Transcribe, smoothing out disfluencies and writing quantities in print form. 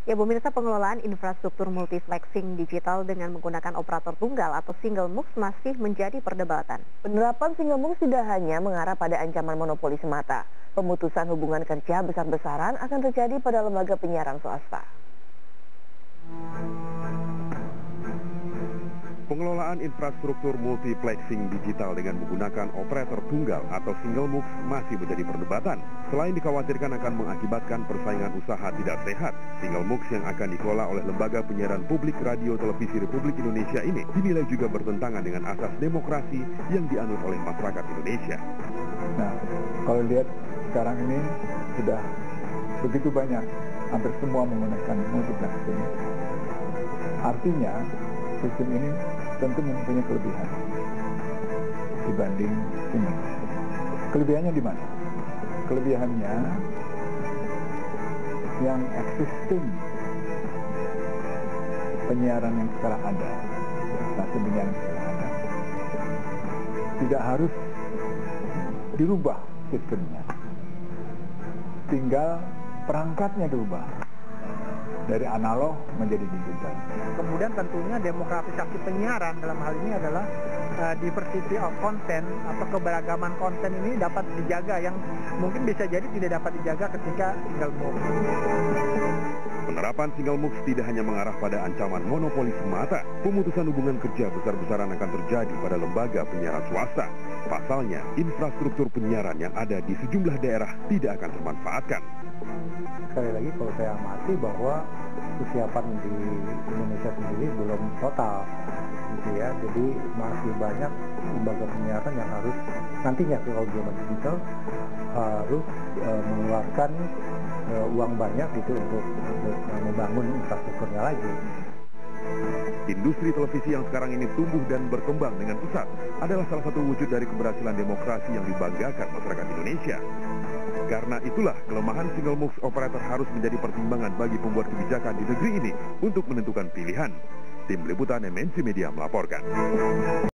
Ya, pemirsa, pengelolaan infrastruktur multiplexing digital dengan menggunakan operator tunggal atau single MUX masih menjadi perdebatan. Penerapan single MUX tidak hanya mengarah pada ancaman monopoli semata. Pemutusan hubungan kerja besar-besaran akan terjadi pada lembaga penyiaran swasta. Pengelolaan infrastruktur multiplexing digital dengan menggunakan operator tunggal atau single MUX masih menjadi perdebatan. Selain dikhawatirkan akan mengakibatkan persaingan usaha tidak sehat, single MUX yang akan dikelola oleh Lembaga Penyiaran Publik Radio Televisi Republik Indonesia ini dinilai juga bertentangan dengan asas demokrasi yang dianut oleh masyarakat Indonesia. Nah, kalau lihat sekarang ini sudah begitu banyak, hampir semua menggunakan multiplexing. Artinya, sistem ini tentu mempunyai kelebihan dibanding single. Kelebihannya di mana? Kelebihannya yang existing penyiaran yang sekarang ada, stasiun penyiaran yang sekarang ada, tidak harus dirubah sistemnya, tinggal perangkatnya dirubah dari analog menjadi digital. Kemudian tentunya demokratisasi penyiaran dalam hal ini adalah diversity of content atau keberagaman konten ini dapat dijaga yang mungkin bisa jadi tidak dapat dijaga ketika single MUX. Penerapan single MUX tidak hanya mengarah pada ancaman monopoli semata, pemutusan hubungan kerja besar-besaran akan terjadi pada lembaga penyiaran swasta. Pasalnya, infrastruktur penyiaran yang ada di sejumlah daerah tidak akan termanfaatkan. Sekali lagi kalau saya amati bahwa kesiapan di Indonesia sendiri belum total, gitu ya. Jadi masih banyak lembaga penyiaran yang harus nantinya kalau zaman digital harus mengeluarkan uang banyak gitu untuk membangun infrastrukturnya lagi. Industri televisi yang sekarang ini tumbuh dan berkembang dengan pesat adalah salah satu wujud dari keberhasilan demokrasi yang dibanggakan masyarakat Indonesia. Karena itulah kelemahan single MUX operator harus menjadi pertimbangan bagi pembuat kebijakan di negeri ini untuk menentukan pilihan. Tim Liputan MNC Media melaporkan.